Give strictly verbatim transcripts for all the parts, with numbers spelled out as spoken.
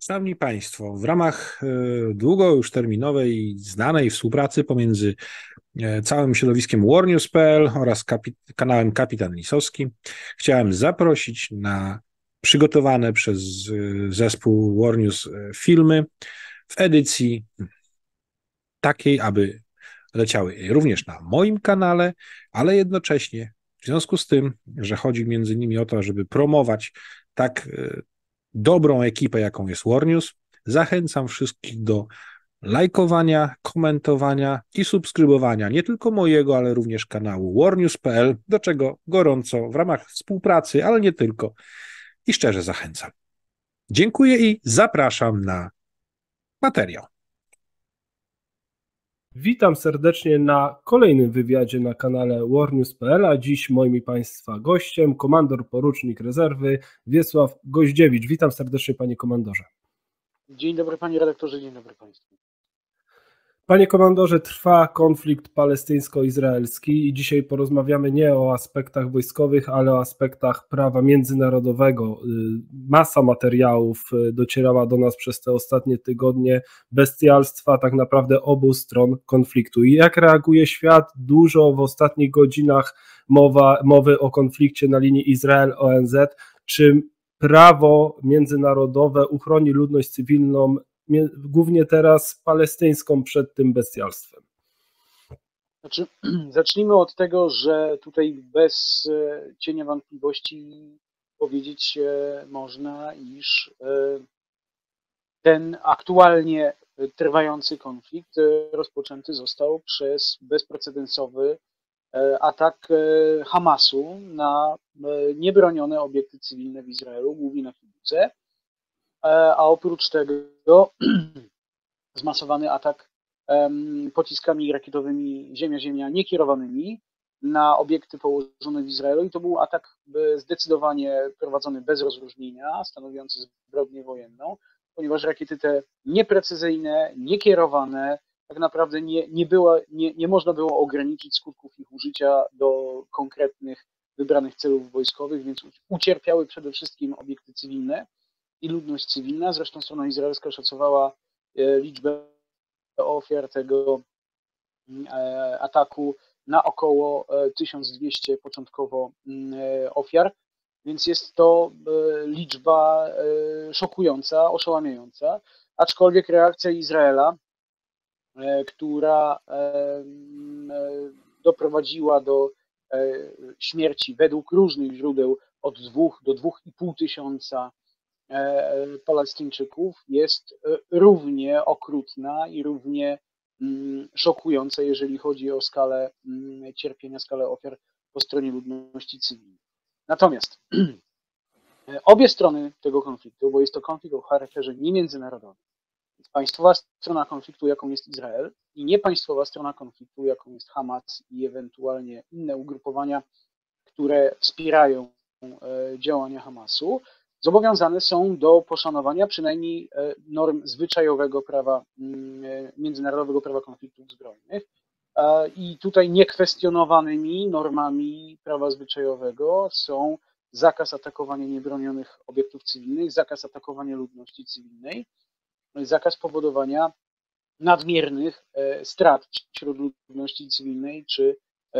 Szanowni Państwo, w ramach e, długo już terminowej i znanej współpracy pomiędzy e, całym środowiskiem warnews kropka p l oraz kapi kanałem Kapitan Lisowski chciałem zaprosić na przygotowane przez e, zespół Warnews e, filmy w edycji takiej, aby leciały również na moim kanale, ale jednocześnie w związku z tym, że chodzi między innymi o to, żeby promować tak e, dobrą ekipę, jaką jest Warnews, zachęcam wszystkich do lajkowania, komentowania i subskrybowania nie tylko mojego, ale również kanału warnews kropka p l, do czego gorąco w ramach współpracy, ale nie tylko, i szczerze zachęcam. Dziękuję i zapraszam na materiał. Witam serdecznie na kolejnym wywiadzie na kanale warnews kropka p l, a dziś moim i Państwa gościem komandor porucznik rezerwy Wiesław Goździewicz. Witam serdecznie, panie komandorze. Dzień dobry, panie redaktorze, dzień dobry państwu. Panie komandorze, trwa konflikt palestyńsko-izraelski i dzisiaj porozmawiamy nie o aspektach wojskowych, ale o aspektach prawa międzynarodowego. Masa materiałów docierała do nas przez te ostatnie tygodnie, bestialstwa tak naprawdę obu stron konfliktu. I jak reaguje świat? Dużo w ostatnich godzinach mowa, mowy o konflikcie na linii Izrael-O N Z. Czy prawo międzynarodowe uchroni ludność cywilną, głównie teraz palestyńską, przed tym bestialstwem? Znaczy, zacznijmy od tego, że tutaj bez cienia wątpliwości powiedzieć można, iż ten aktualnie trwający konflikt rozpoczęty został przez bezprecedensowy atak Hamasu na niebronione obiekty cywilne w Izraelu, głównie na kibuce, a oprócz tego zmasowany atak pociskami rakietowymi ziemia-ziemia niekierowanymi na obiekty położone w Izraelu i to był atak zdecydowanie prowadzony bez rozróżnienia, stanowiący zbrodnię wojenną, ponieważ rakiety te nieprecyzyjne, niekierowane, tak naprawdę nie, nie, było, nie, nie można było ograniczyć skutków ich użycia do konkretnych, wybranych celów wojskowych, więc ucierpiały przede wszystkim obiekty cywilne i ludność cywilna. Zresztą strona izraelska szacowała liczbę ofiar tego ataku na około tysiąc dwieście początkowo ofiar, więc jest to liczba szokująca, oszałamiająca, aczkolwiek reakcja Izraela, która doprowadziła do śmierci według różnych źródeł od dwóch do dwóch i pół tysiąca Palestyńczyków, jest równie okrutna i równie szokująca, jeżeli chodzi o skalę cierpienia, skalę ofiar po stronie ludności cywilnej. Natomiast obie strony tego konfliktu, bo jest to konflikt o charakterze niemiędzynarodowym, państwowa strona konfliktu, jaką jest Izrael, i niepaństwowa strona konfliktu, jaką jest Hamas i ewentualnie inne ugrupowania, które wspierają działania Hamasu, zobowiązane są do poszanowania przynajmniej norm zwyczajowego prawa, międzynarodowego prawa konfliktów zbrojnych. I tutaj niekwestionowanymi normami prawa zwyczajowego są zakaz atakowania niebronionych obiektów cywilnych, zakaz atakowania ludności cywilnej, zakaz powodowania nadmiernych strat wśród ludności cywilnej czy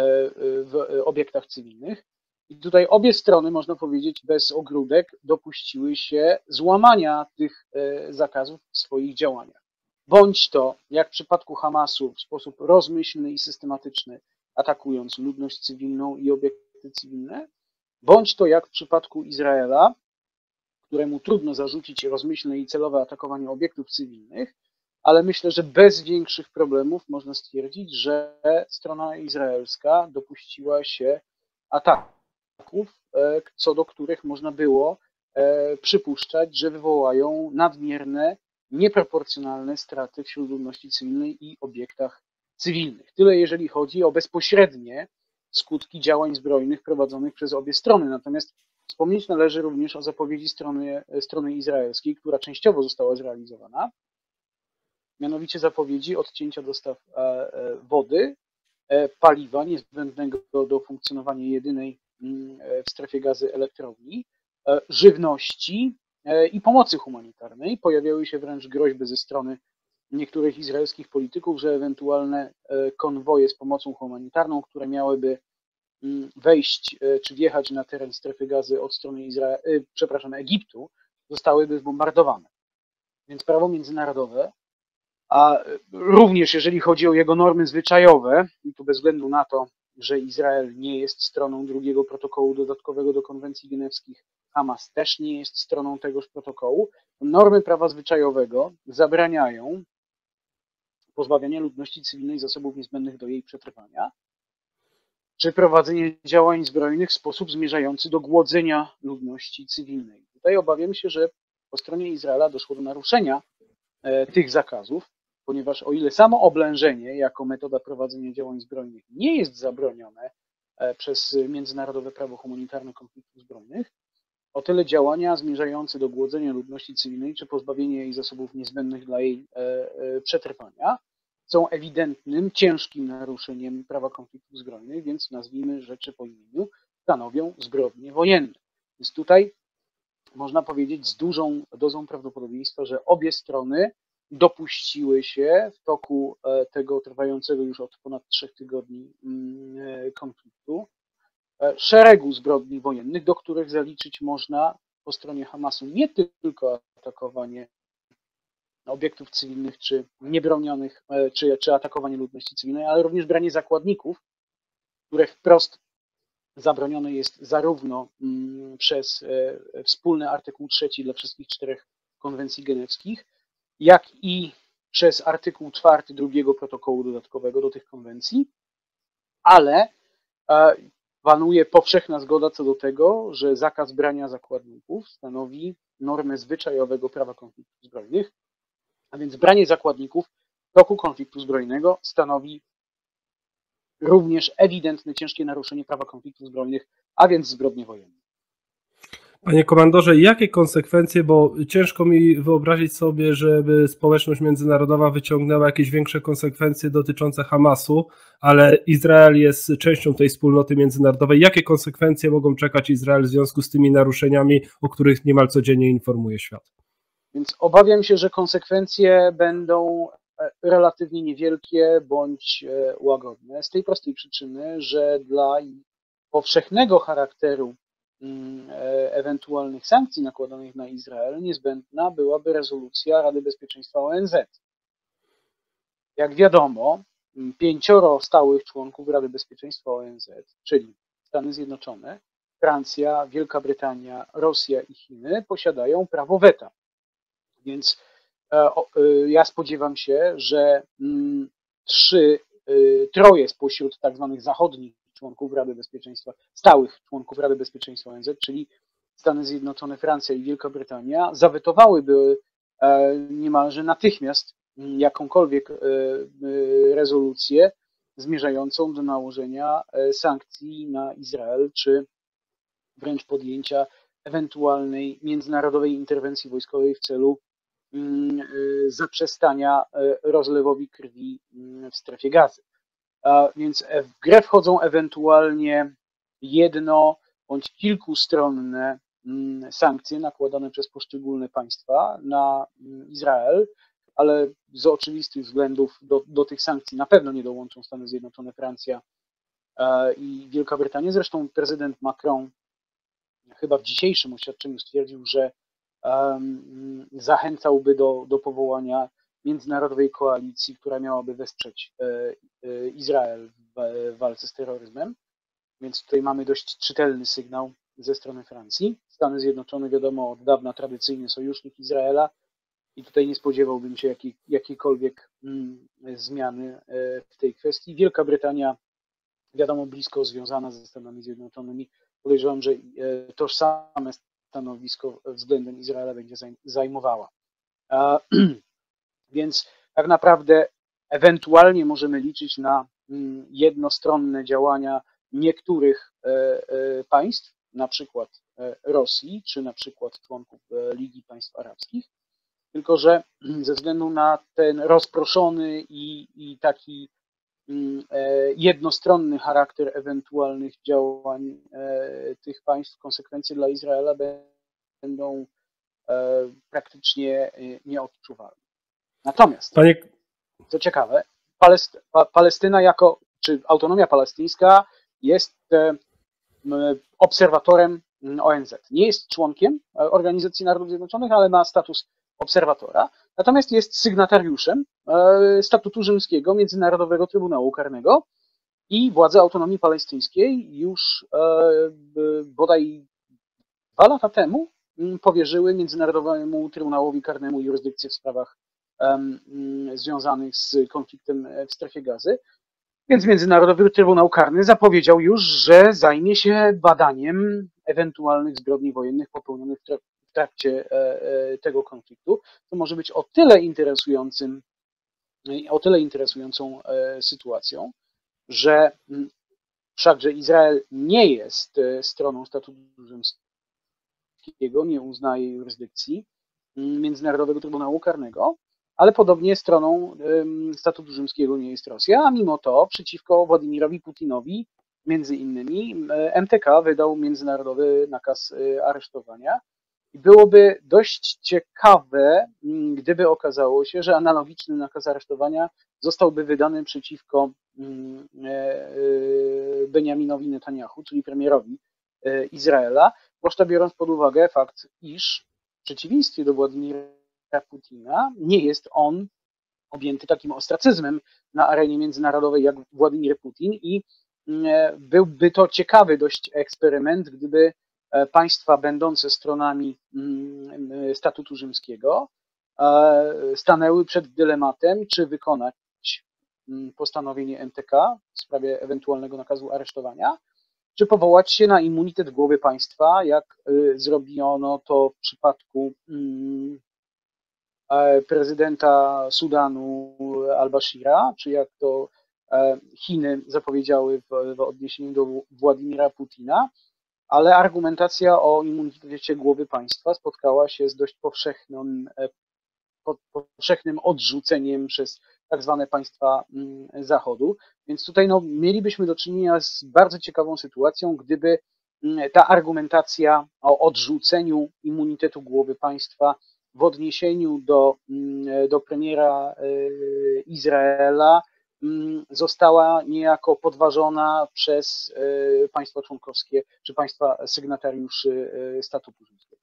w obiektach cywilnych. I tutaj obie strony, można powiedzieć, bez ogródek dopuściły się złamania tych zakazów w swoich działaniach. Bądź to, jak w przypadku Hamasu, w sposób rozmyślny i systematyczny, atakując ludność cywilną i obiekty cywilne, bądź to, jak w przypadku Izraela, któremu trudno zarzucić rozmyślne i celowe atakowanie obiektów cywilnych, ale myślę, że bez większych problemów można stwierdzić, że strona izraelska dopuściła się ataków, co do których można było przypuszczać, że wywołają nadmierne, nieproporcjonalne straty wśród ludności cywilnej i obiektach cywilnych. Tyle jeżeli chodzi o bezpośrednie skutki działań zbrojnych prowadzonych przez obie strony. Natomiast wspomnieć należy również o zapowiedzi strony, strony izraelskiej, która częściowo została zrealizowana, mianowicie zapowiedzi odcięcia dostaw wody, paliwa niezbędnego do funkcjonowania jedynej w strefie gazy elektrowni, żywności i pomocy humanitarnej. Pojawiały się wręcz groźby ze strony niektórych izraelskich polityków, że ewentualne konwoje z pomocą humanitarną, które miałyby wejść czy wjechać na teren strefy gazy od strony Izraela, przepraszam, Egiptu, zostałyby zbombardowane. Więc prawo międzynarodowe, a również jeżeli chodzi o jego normy zwyczajowe, i tu bez względu na to, że Izrael nie jest stroną drugiego protokołu dodatkowego do konwencji genewskich, Hamas też nie jest stroną tegoż protokołu, normy prawa zwyczajowego zabraniają pozbawiania ludności cywilnej zasobów niezbędnych do jej przetrwania, czy prowadzenie działań zbrojnych w sposób zmierzający do głodzenia ludności cywilnej. Tutaj obawiam się, że po stronie Izraela doszło do naruszenia tych zakazów, ponieważ o ile samo oblężenie jako metoda prowadzenia działań zbrojnych nie jest zabronione przez międzynarodowe prawo humanitarne konfliktów zbrojnych, o tyle działania zmierzające do głodzenia ludności cywilnej czy pozbawienia jej zasobów niezbędnych dla jej przetrwania są ewidentnym, ciężkim naruszeniem prawa konfliktów zbrojnych, więc nazwijmy rzeczy po imieniu, stanowią zbrodnie wojenne. Więc tutaj można powiedzieć z dużą dozą prawdopodobieństwa, że obie strony dopuściły się w toku tego trwającego już od ponad trzech tygodni konfliktu szeregu zbrodni wojennych, do których zaliczyć można po stronie Hamasu nie tylko atakowanie obiektów cywilnych czy niebronionych, czy, czy atakowanie ludności cywilnej, ale również branie zakładników, które wprost zabronione jest zarówno przez wspólny artykuł trzeci dla wszystkich czterech konwencji genewskich, jak i przez artykuł czwarty drugiego protokołu dodatkowego do tych konwencji, ale panuje powszechna zgoda co do tego, że zakaz brania zakładników stanowi normę zwyczajowego prawa konfliktów zbrojnych, a więc branie zakładników w toku konfliktu zbrojnego stanowi również ewidentne, ciężkie naruszenie prawa konfliktów zbrojnych, a więc zbrodnie wojenne. Panie komandorze, jakie konsekwencje, bo ciężko mi wyobrazić sobie, żeby społeczność międzynarodowa wyciągnęła jakieś większe konsekwencje dotyczące Hamasu, ale Izrael jest częścią tej wspólnoty międzynarodowej. Jakie konsekwencje mogą czekać Izrael w związku z tymi naruszeniami, o których niemal codziennie informuje świat? Więc obawiam się, że konsekwencje będą relatywnie niewielkie bądź łagodne, z tej prostej przyczyny, że dla powszechnego charakteru ewentualnych sankcji nakładanych na Izrael niezbędna byłaby rezolucja Rady Bezpieczeństwa O N Z. Jak wiadomo, pięcioro stałych członków Rady Bezpieczeństwa O N Z, czyli Stany Zjednoczone, Francja, Wielka Brytania, Rosja i Chiny posiadają prawo weta. Więc ja spodziewam się, że trzy, troje spośród tak zwanych zachodnich członków Rady Bezpieczeństwa, stałych członków Rady Bezpieczeństwa O N Z, czyli Stany Zjednoczone, Francja i Wielka Brytania, zawetowałyby niemalże natychmiast jakąkolwiek rezolucję zmierzającą do nałożenia sankcji na Izrael, czy wręcz podjęcia ewentualnej międzynarodowej interwencji wojskowej w celu zaprzestania rozlewowi krwi w strefie gazy. Więc w grę wchodzą ewentualnie jedno bądź kilkustronne sankcje nakładane przez poszczególne państwa na Izrael, ale z oczywistych względów do, do tych sankcji na pewno nie dołączą Stany Zjednoczone, Francja i Wielka Brytania. Zresztą prezydent Macron chyba w dzisiejszym oświadczeniu stwierdził, że um, zachęcałby do, do powołania międzynarodowej koalicji, która miałaby wesprzeć Izrael w walce z terroryzmem. Więc tutaj mamy dość czytelny sygnał ze strony Francji. Stany Zjednoczone, wiadomo, od dawna tradycyjny sojusznik Izraela i tutaj nie spodziewałbym się jakiej, jakiejkolwiek mm, zmiany w tej kwestii. Wielka Brytania, wiadomo, blisko związana ze Stanami Zjednoczonymi. Podejrzewam, że tożsame stanowisko względem Izraela będzie zajmowała. Więc tak naprawdę ewentualnie możemy liczyć na jednostronne działania niektórych państw, na przykład Rosji, czy na przykład członków Ligi Państw Arabskich, tylko że ze względu na ten rozproszony i, i taki jednostronny charakter ewentualnych działań tych państw, konsekwencje dla Izraela będą praktycznie nieodczuwalny. Natomiast, Panie... co ciekawe, Palesty, Palestyna jako, czy autonomia palestyńska jest obserwatorem O N Z. Nie jest członkiem Organizacji Narodów Zjednoczonych, ale ma status obserwatora. Natomiast jest sygnatariuszem statutu rzymskiego Międzynarodowego Trybunału Karnego i władze autonomii palestyńskiej już bodaj dwa lata temu powierzyły Międzynarodowemu Trybunałowi Karnemu jurysdykcję w sprawach związanych z konfliktem w Strefie Gazy. Więc Międzynarodowy Trybunał Karny zapowiedział już, że zajmie się badaniem ewentualnych zbrodni wojennych popełnionych w trakcie tego konfliktu. To może być o tyle interesującym, o tyle interesującą sytuacją, że wszakże Izrael nie jest stroną statutu rzymskiego, nie uznaje jurysdykcji Międzynarodowego Trybunału Karnego, ale podobnie stroną statutu rzymskiego nie jest Rosja, a mimo to przeciwko Władimirowi Putinowi między innymi M T K wydał międzynarodowy nakaz aresztowania. I byłoby dość ciekawe, gdyby okazało się, że analogiczny nakaz aresztowania zostałby wydany przeciwko Benjaminowi Netanyahu, czyli premierowi Izraela, zwłaszcza biorąc pod uwagę fakt, iż w przeciwieństwie do Władimira Putina nie jest on objęty takim ostracyzmem na arenie międzynarodowej jak Władimir Putin i byłby to ciekawy dość eksperyment, gdyby państwa będące stronami statutu rzymskiego stanęły przed dylematem, czy wykonać postanowienie M T K w sprawie ewentualnego nakazu aresztowania, czy powołać się na immunitet głowy państwa, jak zrobiono to w przypadku prezydenta Sudanu al-Bashira, czy jak to Chiny zapowiedziały w, w odniesieniu do Władimira Putina, ale argumentacja o immunitecie głowy państwa spotkała się z dość powszechnym, powszechnym odrzuceniem przez tak zwane państwa Zachodu. Więc tutaj no, mielibyśmy do czynienia z bardzo ciekawą sytuacją, gdyby ta argumentacja o odrzuceniu immunitetu głowy państwa w odniesieniu do, do premiera Izraela została niejako podważona przez państwa członkowskie czy państwa sygnatariuszy statutu rzymskiego.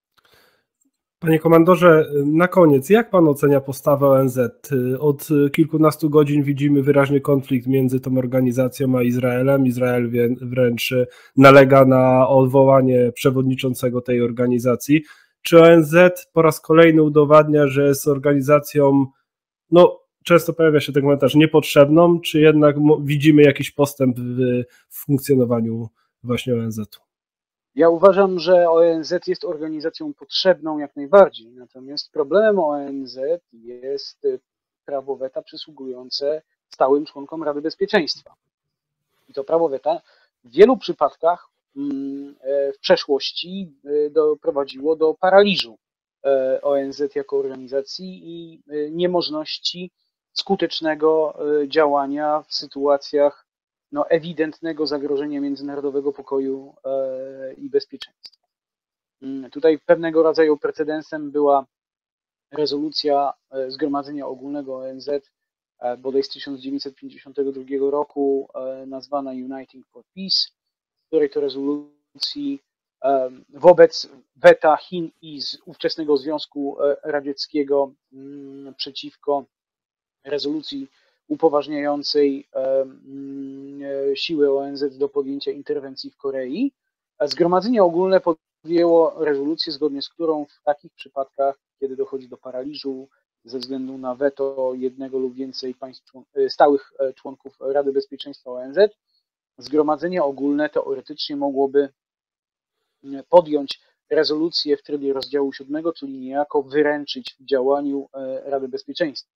Panie komandorze, na koniec, jak pan ocenia postawę O N Z? Od kilkunastu godzin widzimy wyraźny konflikt między tą organizacją a Izraelem. Izrael wręcz nalega na odwołanie przewodniczącego tej organizacji. Czy O N Z po raz kolejny udowadnia, że jest organizacją, no często pojawia się ten komentarz, niepotrzebną, czy jednak widzimy jakiś postęp w funkcjonowaniu właśnie O N Z-u? Ja uważam, że O N Z jest organizacją potrzebną jak najbardziej, natomiast problemem O N Z jest prawo weta przysługujące stałym członkom Rady Bezpieczeństwa. I to prawo weta w wielu przypadkach w przeszłości doprowadziło do paraliżu O N Z jako organizacji i niemożności skutecznego działania w sytuacjach no, ewidentnego zagrożenia międzynarodowego pokoju i bezpieczeństwa. Tutaj pewnego rodzaju precedensem była rezolucja Zgromadzenia Ogólnego O N Z bodaj z tysiąc dziewięćset pięćdziesiątego drugiego roku nazwana Uniting for Peace, w której to rezolucji wobec weta Chin i z ówczesnego Związku Radzieckiego przeciwko rezolucji upoważniającej siły O N Z do podjęcia interwencji w Korei, Zgromadzenie Ogólne podjęło rezolucję, zgodnie z którą w takich przypadkach, kiedy dochodzi do paraliżu ze względu na weto jednego lub więcej państw, stałych członków Rady Bezpieczeństwa O N Z, Zgromadzenie Ogólne teoretycznie mogłoby podjąć rezolucję w trybie rozdziału siódmego, czyli niejako wyręczyć w działaniu Rady Bezpieczeństwa.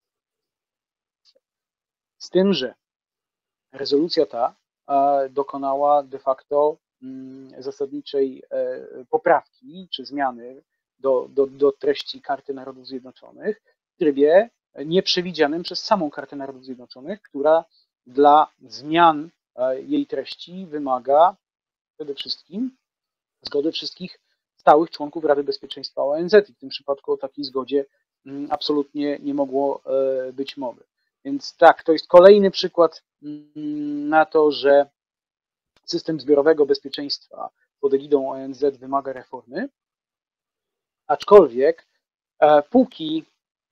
Z tym, że rezolucja ta dokonała de facto zasadniczej poprawki czy zmiany do, do, do treści Karty Narodów Zjednoczonych w trybie nieprzewidzianym przez samą Kartę Narodów Zjednoczonych, która dla zmian jej treści wymaga przede wszystkim zgody wszystkich stałych członków Rady Bezpieczeństwa O N Z i w tym przypadku o takiej zgodzie absolutnie nie mogło być mowy. Więc tak, to jest kolejny przykład na to, że system zbiorowego bezpieczeństwa pod egidą O N Z wymaga reformy, aczkolwiek póki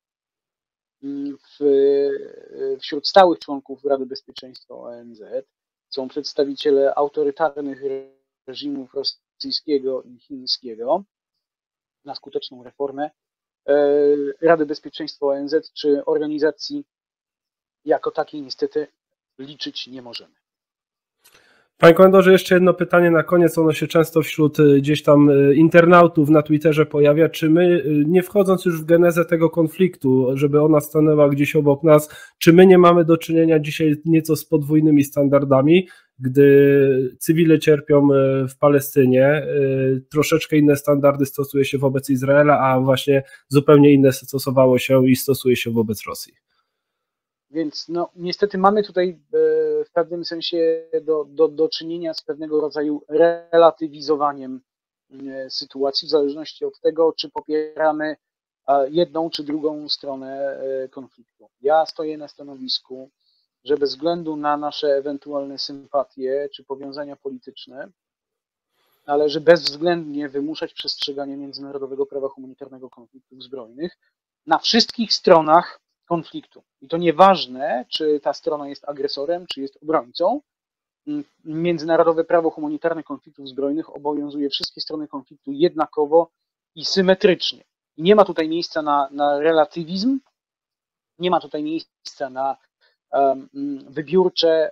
w, wśród stałych członków Rady Bezpieczeństwa O N Z są przedstawiciele autorytarnych reżimów rosyjskiego i chińskiego, na skuteczną reformę Rady Bezpieczeństwa O N Z czy organizacji jako takiej niestety liczyć nie możemy. Panie komandorze, jeszcze jedno pytanie na koniec, ono się często wśród gdzieś tam internautów na Twitterze pojawia, czy my, nie wchodząc już w genezę tego konfliktu, żeby ona stanęła gdzieś obok nas, czy my nie mamy do czynienia dzisiaj nieco z podwójnymi standardami, gdy cywile cierpią w Palestynie, troszeczkę inne standardy stosuje się wobec Izraela, a właśnie zupełnie inne stosowało się i stosuje się wobec Rosji. Więc no, niestety mamy tutaj w pewnym sensie do, do, do czynienia z pewnego rodzaju relatywizowaniem sytuacji, w zależności od tego, czy popieramy jedną czy drugą stronę konfliktu. Ja stoję na stanowisku, że bez względu na nasze ewentualne sympatie czy powiązania polityczne, należy bezwzględnie wymuszać przestrzeganie międzynarodowego prawa humanitarnego konfliktów zbrojnych na wszystkich stronach konfliktu. I to nieważne, czy ta strona jest agresorem, czy jest obrońcą. Międzynarodowe prawo humanitarne konfliktów zbrojnych obowiązuje wszystkie strony konfliktu jednakowo i symetrycznie. I nie ma tutaj miejsca na, na relatywizm, nie ma tutaj miejsca na um, wybiórcze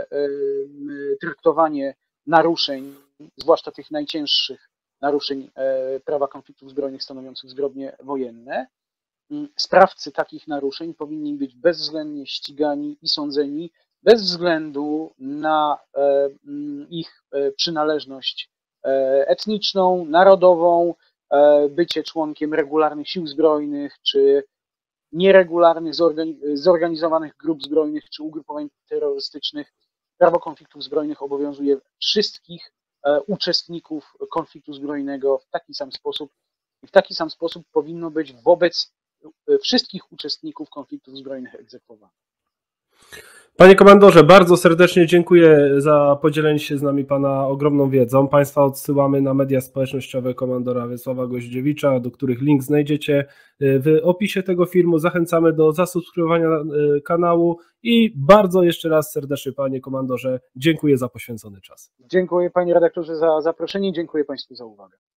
um, traktowanie naruszeń, zwłaszcza tych najcięższych naruszeń um, prawa konfliktów zbrojnych stanowiących zbrodnie wojenne. Sprawcy takich naruszeń powinni być bezwzględnie ścigani i sądzeni bez względu na ich przynależność etniczną, narodową, bycie członkiem regularnych sił zbrojnych, czy nieregularnych, zorganizowanych grup zbrojnych, czy ugrupowań terrorystycznych. Prawo konfliktów zbrojnych obowiązuje wszystkich uczestników konfliktu zbrojnego w taki sam sposób i w taki sam sposób powinno być wobec wszystkich uczestników konfliktów zbrojnych egzekwowanych. Panie komandorze, bardzo serdecznie dziękuję za podzielenie się z nami Pana ogromną wiedzą. Państwa odsyłamy na media społecznościowe komandora Wiesława Goździewicza, do których link znajdziecie w opisie tego filmu. Zachęcamy do zasubskrybowania kanału i bardzo jeszcze raz serdecznie, Panie komandorze, dziękuję za poświęcony czas. Dziękuję Panie redaktorze za zaproszenie, dziękuję Państwu za uwagę.